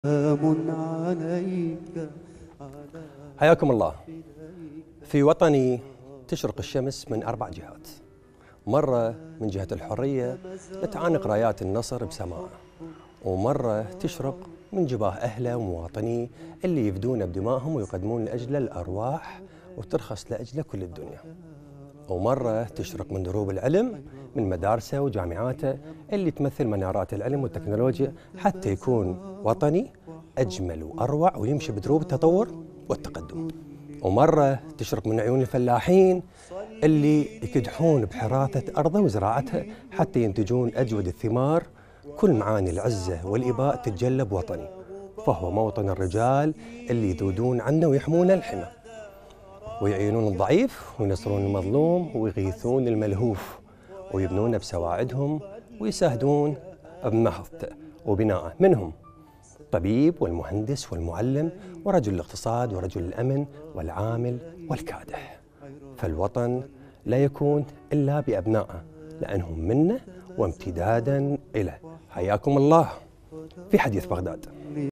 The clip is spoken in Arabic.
عليك. حياكم الله. في وطني تشرق الشمس من 4 جهات. مرة من جهة الحرية نتعانق رايات النصر بسماء، ومرة تشرق من جباه أهله ومواطنيه اللي يفدون بدمائهم ويقدمون لأجله الأرواح وترخص لأجله كل الدنيا. ومرة تشرق من دروب العلم من مدارسه وجامعاته اللي تمثل منارات العلم والتكنولوجيا حتى يكون وطني أجمل وأروع ويمشي بدروب التطور والتقدم. ومرة تشرق من عيون الفلاحين اللي يكدحون بحراثة أرضه وزراعتها حتى ينتجون أجود الثمار. كل معاني العزة والإباء تتجلى بوطني، فهو موطن الرجال اللي يذودون عنه ويحمون الحمى ويعينون الضعيف وينصرون المظلوم ويغيثون الملهوف ويبنون بسواعدهم ويساهدون بنهضته وبنائه، منهم الطبيب والمهندس والمعلم ورجل الاقتصاد ورجل الأمن والعامل والكادح. فالوطن لا يكون إلا بأبنائه لأنهم منه وامتدادا إليه. حياكم الله في حديث بغداد.